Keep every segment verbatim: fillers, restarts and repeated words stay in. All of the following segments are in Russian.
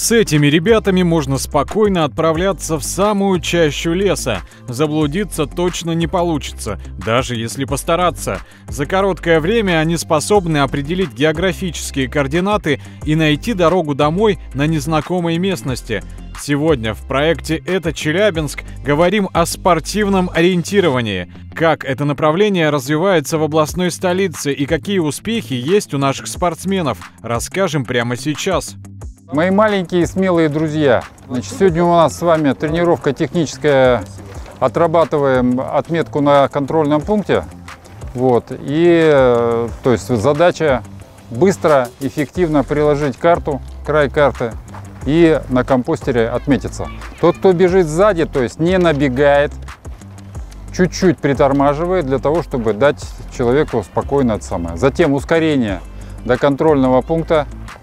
С этими ребятами можно спокойно отправляться в самую чащу леса. Заблудиться точно не получится, даже если постараться. За короткое время они способны определить географические координаты и найти дорогу домой на незнакомой местности. Сегодня в проекте «Это Челябинск» говорим о спортивном ориентировании. Как это направление развивается в областной столице и какие успехи есть у наших спортсменов, расскажем прямо сейчас. Мои маленькие смелые друзья, значит, сегодня у нас с вами тренировка техническая, отрабатываем отметку на контрольном пункте. Вот, и то есть задача быстро, эффективно приложить карту, край карты и на компостере отметиться. Тот, кто бежит сзади, то есть не набегает, чуть-чуть притормаживает для того, чтобы дать человеку спокойно это самое. Затем ускорение до контрольного пункта.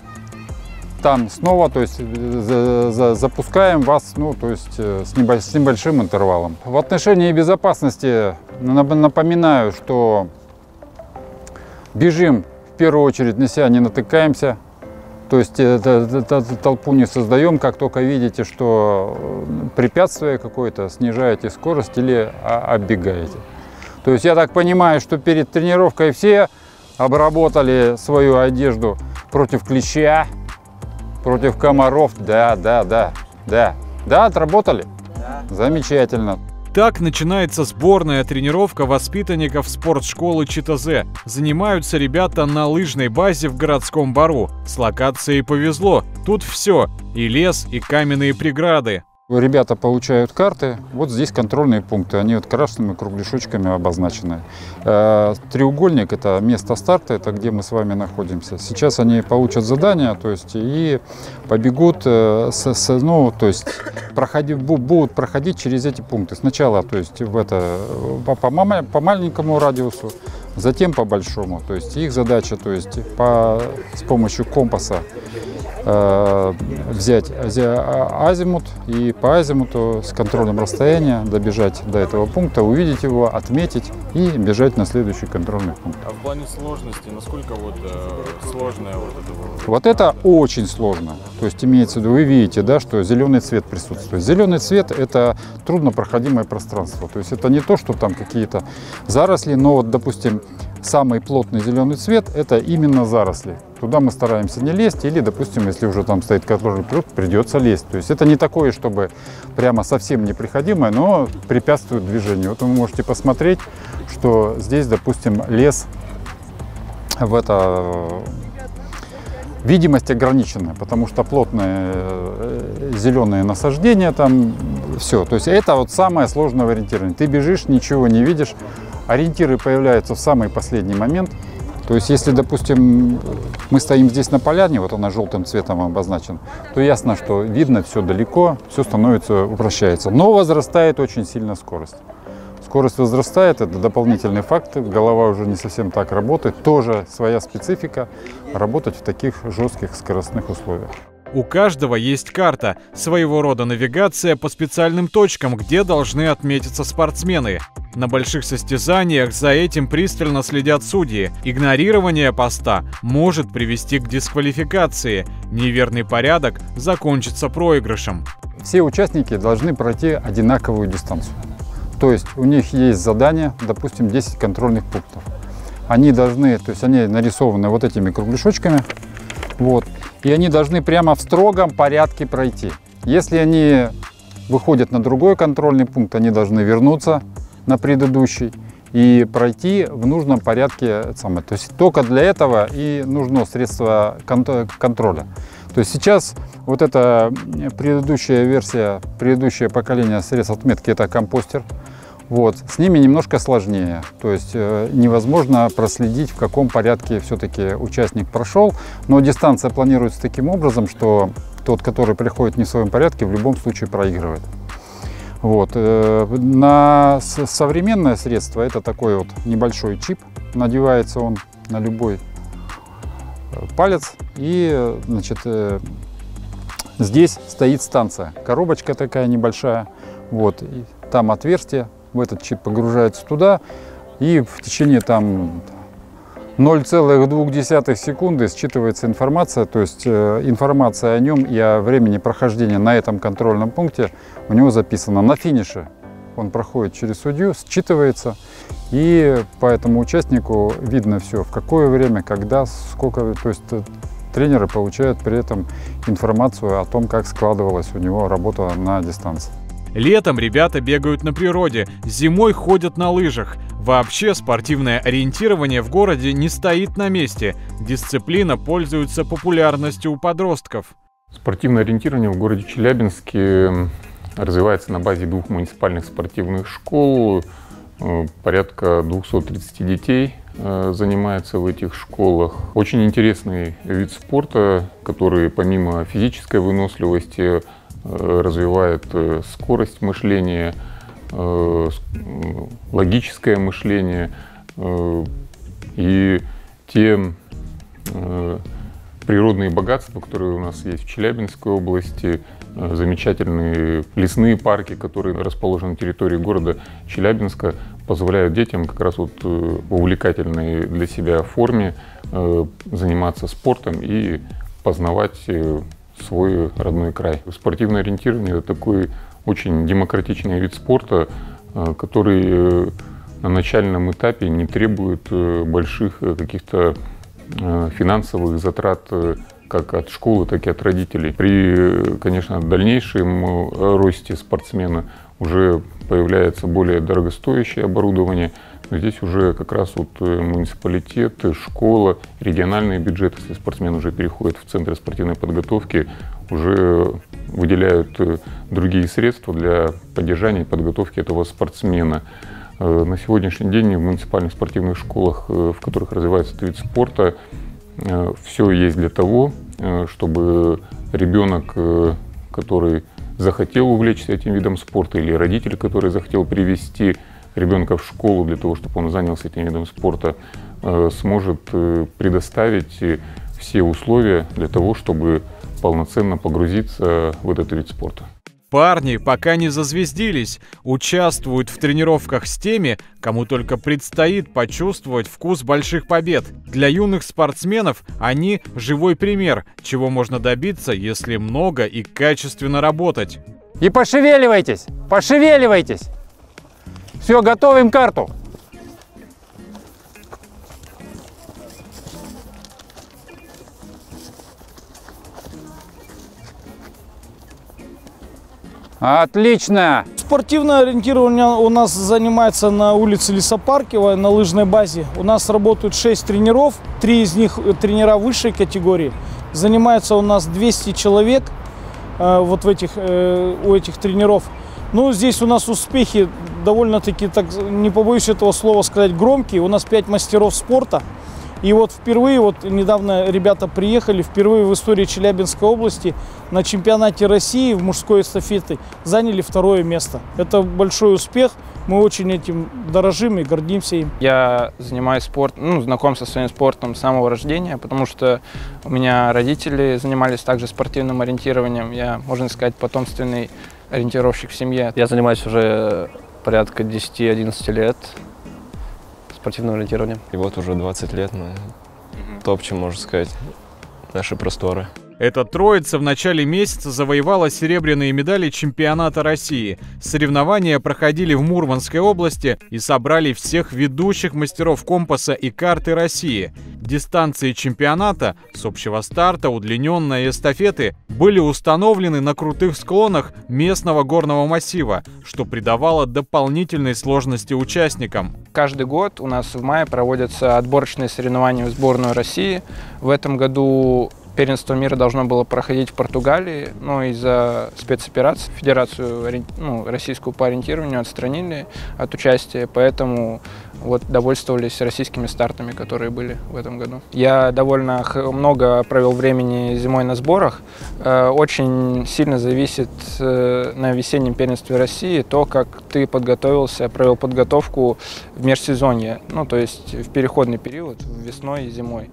Там снова, то есть за, за, запускаем вас, ну, то есть с, небольш, с небольшим интервалом. В отношении безопасности напоминаю, что бежим в первую очередь на себя не натыкаемся, то есть толпу не создаем, как только видите, что препятствие какое-то, снижаете скорость или оббегаете. То есть я так понимаю, что перед тренировкой все обработали свою одежду против клеща, против комаров. Да, да, да, да. Да, отработали? Да. Замечательно. Так начинается сборная тренировка воспитанников спортшколы ЧТЗ. Занимаются ребята на лыжной базе в городском бару. С локацией повезло. Тут все. И лес, и каменные преграды. Ребята получают карты, вот здесь контрольные пункты, они вот красными кругляшочками обозначены. Треугольник – это место старта, это где мы с вами находимся. Сейчас они получат задание, то есть и побегут, с, с, ну, то есть проходи, будут проходить через эти пункты. Сначала, то есть в это, по, по, по маленькому радиусу, затем по большому. То есть их задача, то есть по, с помощью компаса взять азимут и по азимуту с контрольным расстоянием добежать до этого пункта, увидеть его, отметить и бежать на следующий контрольный пункт. А в плане сложности, насколько вот э, сложное вот это было? Вот это очень сложно. То есть имеется в виду, вы видите, да, что зеленый цвет присутствует. Зеленый цвет – это труднопроходимое пространство. То есть это не то, что там какие-то заросли, но вот, допустим, самый плотный зеленый цвет – это именно заросли. Туда мы стараемся не лезть, или, допустим, если уже там стоит контрольный пункт, придется лезть. То есть это не такое, чтобы прямо совсем непроходимое, но препятствует движению. Вот вы можете посмотреть, что здесь, допустим, лес в это... Видимость ограниченная, потому что плотные зеленые насаждения, там все. То есть это вот самое сложное в ориентировании. Ты бежишь, ничего не видишь, ориентиры появляются в самый последний момент. То есть если, допустим, мы стоим здесь на поляне, вот она желтым цветом обозначена, то ясно, что видно все далеко, все становится, упрощается. Но возрастает очень сильно скорость. Скорость возрастает, это дополнительный фактор, голова уже не совсем так работает, тоже своя специфика, работать в таких жестких скоростных условиях. У каждого есть карта, своего рода навигация по специальным точкам, где должны отметиться спортсмены. На больших состязаниях за этим пристально следят судьи. Игнорирование поста может привести к дисквалификации. Неверный порядок закончится проигрышем. Все участники должны пройти одинаковую дистанцию. То есть у них есть задание, допустим, десять контрольных пунктов. Они должны, то есть они нарисованы вот этими кругляшочками, вот, и они должны прямо в строгом порядке пройти. Если они выходят на другой контрольный пункт, они должны вернуться на предыдущий и пройти в нужном порядке. То есть только для этого и нужно средство контроля. То есть сейчас вот эта предыдущая версия, предыдущее поколение средств отметки – это компостер. Вот. С ними немножко сложнее, то есть э, невозможно проследить, в каком порядке все-таки участник прошел, но дистанция планируется таким образом, что тот, который приходит не в своем порядке, в любом случае проигрывает. Вот. Э, на современное средство это такой вот небольшой чип, надевается он на любой палец, и значит, э, здесь стоит станция, коробочка такая небольшая, вот, и там отверстие. В этот чип погружается туда, и в течение там ноль целых две десятых секунды считывается информация, то есть э, информация о нем и о времени прохождения на этом контрольном пункте у него записано на финише. Он проходит через судью, считывается, и по этому участнику видно все, в какое время, когда, сколько, то есть тренеры получают при этом информацию о том, как складывалась у него работа на дистанции. Летом ребята бегают на природе, зимой ходят на лыжах. Вообще спортивное ориентирование в городе не стоит на месте. Дисциплина пользуется популярностью у подростков. Спортивное ориентирование в городе Челябинске развивается на базе двух муниципальных спортивных школ. Порядка двухсот тридцати детей занимается в этих школах. Очень интересный вид спорта, который помимо физической выносливости развивает скорость мышления, логическое мышление и те природные богатства, которые у нас есть в Челябинской области, замечательные лесные парки, которые расположены на территории города Челябинска, позволяют детям как раз вот в увлекательной для себя форме заниматься спортом и познавать свой родной край. Спортивное ориентирование – это такой очень демократичный вид спорта, который на начальном этапе не требует больших каких-то финансовых затрат как от школы, так и от родителей. При, конечно, дальнейшем росте спортсмена уже появляется более дорогостоящее оборудование, но здесь уже как раз вот муниципалитет, школа, региональные бюджеты, если спортсмен уже переходит в центры спортивной подготовки, уже выделяют другие средства для поддержания и подготовки этого спортсмена. На сегодняшний день в муниципальных спортивных школах, в которых развивается этот вид спорта, все есть для того, чтобы ребенок, который захотел увлечься этим видом спорта, или родитель, который захотел привести ребенка в школу для того, чтобы он занялся этим видом спорта, сможет предоставить все условия для того, чтобы полноценно погрузиться в этот вид спорта. Парни пока не зазвездились, участвуют в тренировках с теми, кому только предстоит почувствовать вкус больших побед. Для юных спортсменов они живой пример, чего можно добиться, если много и качественно работать. И пошевеливайтесь, пошевеливайтесь. Все, готовим карту. Отлично! Спортивное ориентирование у нас занимается на улице Лесопарковой, на лыжной базе. У нас работают шесть тренеров, три из них тренера высшей категории. Занимается у нас двести человек э, вот в этих, э, у этих тренеров. Ну, здесь у нас успехи довольно-таки, так, не побоюсь этого слова сказать, громкие. У нас пять мастеров спорта. И вот впервые, вот недавно ребята приехали, впервые в истории Челябинской области на чемпионате России в мужской эстафете заняли второе место. Это большой успех, мы очень этим дорожим и гордимся им. Я занимаюсь спортом, ну, знаком со своим спортом с самого рождения, потому что у меня родители занимались также спортивным ориентированием. Я, можно сказать, потомственный ориентировщик в семье. Я занимаюсь уже порядка десяти-одиннадцати лет. Спортивным ориентированием. И вот уже двадцать лет мы топчем, можно сказать, наши просторы. Эта троица в начале месяца завоевала серебряные медали чемпионата России. Соревнования проходили в Мурманской области и собрали всех ведущих мастеров компаса и карты России. Дистанции чемпионата с общего старта, удлиненные эстафеты были установлены на крутых склонах местного горного массива, что придавало дополнительной сложности участникам. Каждый год у нас в мае проводятся отборочные соревнования в сборную России. В этом году первенство мира должно было проходить в Португалии, но из-за спецоперации Федерацию, ну, российскую по ориентированию отстранили от участия, поэтому вот довольствовались российскими стартами, которые были в этом году. Я довольно много провел времени зимой на сборах. Очень сильно зависит на весеннем первенстве России то, как ты подготовился, провел подготовку в межсезонье, ну, то есть в переходный период, весной и зимой.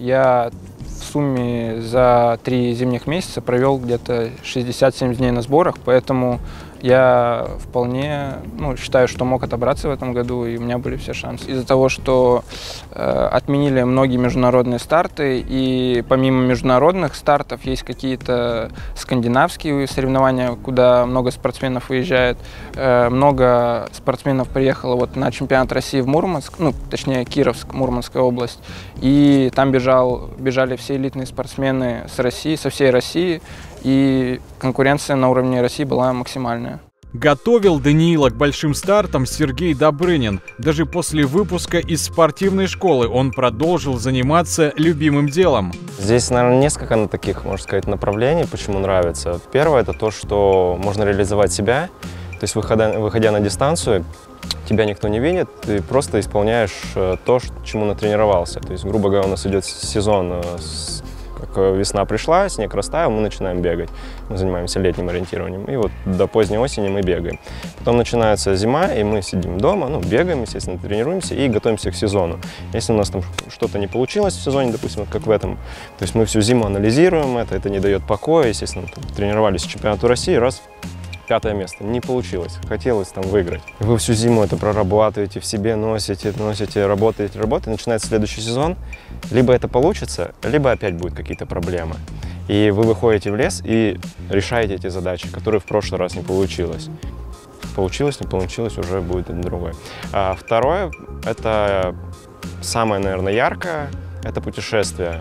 Я в сумме за три зимних месяца провел где-то шестьдесят-семьдесят дней на сборах, поэтому Я вполне ну, считаю, что мог отобраться в этом году, и у меня были все шансы. Из-за того, что э, отменили многие международные старты, и помимо международных стартов есть какие-то скандинавские соревнования, куда много спортсменов выезжает. Э, много спортсменов приехало вот на чемпионат России в Мурманск, ну, точнее, Кировск, Мурманская область, и там бежал, бежали все элитные спортсмены с России, со всей России, и конкуренция на уровне России была максимальная. Готовил Даниила к большим стартам Сергей Добрынин. Даже после выпуска из спортивной школы он продолжил заниматься любимым делом. Здесь, наверное, несколько таких, можно сказать, направлений, почему нравится. Первое – это то, что можно реализовать себя. То есть, выходя, выходя на дистанцию, тебя никто не видит, ты просто исполняешь то, чему натренировался. То есть, грубо говоря, у нас идет сезон, как весна пришла, снег растаял, мы начинаем бегать. Мы занимаемся летним ориентированием, и вот до поздней осени мы бегаем. Потом начинается зима, и мы сидим дома, ну, бегаем, естественно, тренируемся и готовимся к сезону. Если у нас там что-то не получилось в сезоне, допустим, вот как в этом, то есть мы всю зиму анализируем это, это не дает покоя, естественно, там, тренировались к чемпионату России, раз, пятое место. Не получилось. Хотелось там выиграть. Вы всю зиму это прорабатываете, в себе носите, носите, работаете, работаете. Начинается следующий сезон. Либо это получится, либо опять будут какие-то проблемы. И вы выходите в лес и решаете эти задачи, которые в прошлый раз не получилось. Получилось, не получилось, уже будет другое. А второе, это самое, наверное, яркое, это путешествие.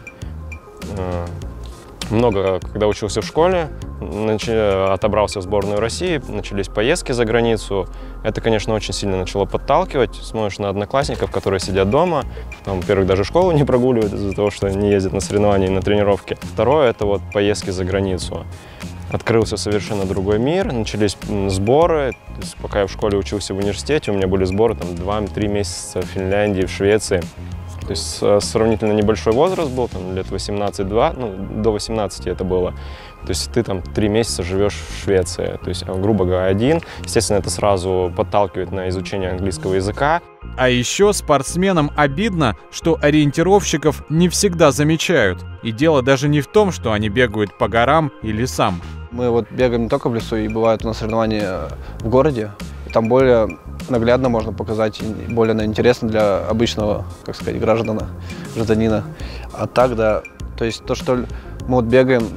Много, когда учился в школе, отобрался в сборную России, начались поездки за границу. Это, конечно, очень сильно начало подталкивать. Смотришь на одноклассников, которые сидят дома. Там, во-первых, даже школу не прогуливают из-за того, что не ездят на соревнования и на тренировки. Второе – это вот поездки за границу. Открылся совершенно другой мир, начались сборы. То есть, пока я в школе учился в университете, у меня были сборы там два-три месяца в Финляндии, в Швеции. То есть сравнительно небольшой возраст был, там, лет восемнадцать-два, ну, до восемнадцати это было. То есть ты там три месяца живешь в Швеции, то есть, грубо говоря, один. Естественно, это сразу подталкивает на изучение английского языка. А еще спортсменам обидно, что ориентировщиков не всегда замечают. И дело даже не в том, что они бегают по горам и лесам. Мы вот бегаем не только в лесу, и бывают у нас соревнования в городе. И там более наглядно можно показать, более интересно для обычного, как сказать, гражданина, гражданина. А так, да, то есть то, что мы вот бегаем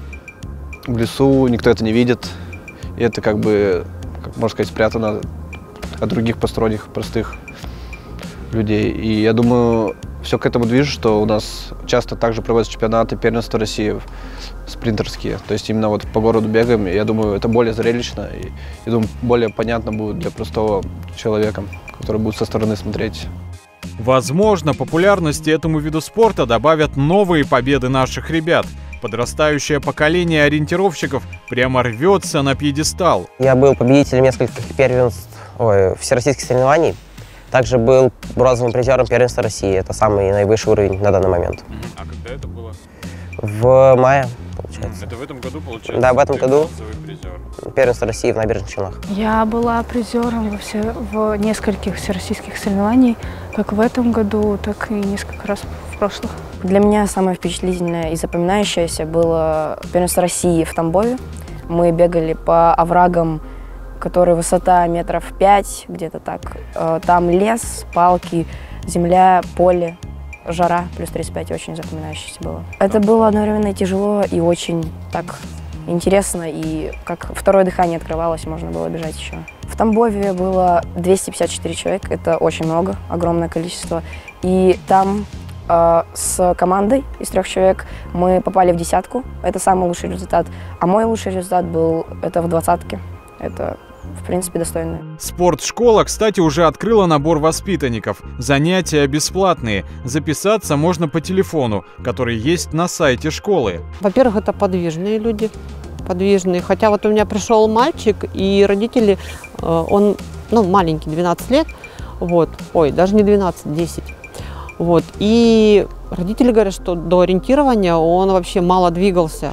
в лесу, никто это не видит, и это как бы, как можно сказать, спрятано от других посторонних, простых людей. И я думаю, все к этому движет, что у нас часто также проводятся чемпионаты, первенства России спринтерские. То есть именно вот по городу бегаем, и я думаю, это более зрелищно, и я думаю, более понятно будет для простого человека, который будет со стороны смотреть. Возможно, популярности этому виду спорта добавят новые победы наших ребят. Подрастающее поколение ориентировщиков прямо рвется на пьедестал. Я был победителем нескольких первенств, ой, всероссийских соревнований. Также был бронзовым призером первенства России. Это самый наивысший уровень на данный момент. А когда это было? В мае, получается. Это в этом году, получается? Да, в этом году. Призер. Первенство России в Набережных Челнах. Я была призером во все, в нескольких всероссийских соревнований, как в этом году, так и несколько раз в прошлых. Для меня самое впечатлительное и запоминающееся было первенство России в Тамбове. Мы бегали по оврагам, которые высота метров пять, где-то так. Там лес, палки, земля, поле, жара, плюс тридцать пять, очень запоминающееся было. Это было одновременно и тяжело, и очень так интересно, и как второе дыхание открывалось, можно было бежать еще. В Тамбове было двести пятьдесят четыре человека, это очень много, огромное количество. И там э, с командой из трех человек мы попали в десятку, это самый лучший результат. А мой лучший результат был это в двадцатке, это в принципе достойно. Спортшкола, кстати, уже открыла набор воспитанников. Занятия бесплатные. Записаться можно по телефону, который есть на сайте школы. Во-первых, это подвижные люди, подвижные. Хотя вот у меня пришел мальчик, и родители, он, ну, маленький, двенадцать лет, вот, ой, даже не двенадцать, десять. Вот, и родители говорят, что до ориентирования он вообще мало двигался.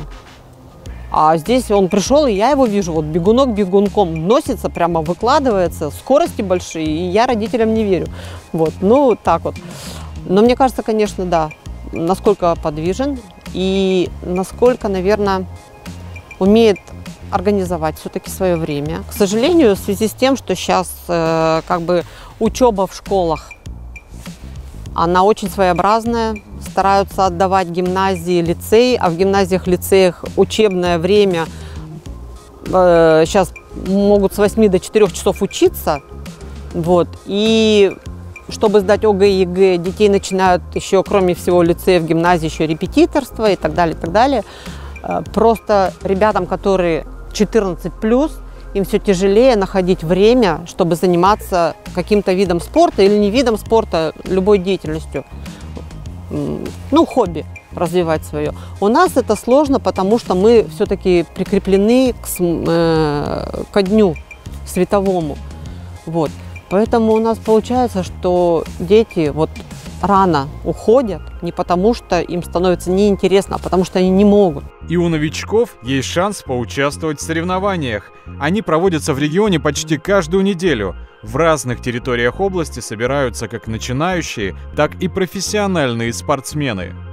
А здесь он пришел, и я его вижу, вот бегунок бегунком носится, прямо выкладывается, скорости большие, и я родителям не верю. Вот, ну, так вот. Но мне кажется, конечно, да, насколько подвижен и насколько, наверное, умеет организовать все-таки свое время. К сожалению, в связи с тем, что сейчас э, как бы учеба в школах, она очень своеобразная, стараются отдавать гимназии, лицеи, а в гимназиях, лицеях учебное время э, сейчас могут с восьми до четырёх часов учиться, вот, и чтобы сдать ОГЭ и ЕГЭ, детей начинают еще, кроме всего лицея, в гимназии еще репетиторство и так далее, и так далее. Просто ребятам, которые четырнадцать плюс, им все тяжелее находить время, чтобы заниматься каким-то видом спорта или не видом спорта, любой деятельностью, ну, хобби развивать свое. У нас это сложно, потому что мы все-таки прикреплены к, э, ко дню световому. Вот. Поэтому у нас получается, что дети вот рано уходят не потому, что им становится неинтересно, а потому что они не могут. И у новичков есть шанс поучаствовать в соревнованиях. Они проводятся в регионе почти каждую неделю. В разных территориях области собираются как начинающие, так и профессиональные спортсмены.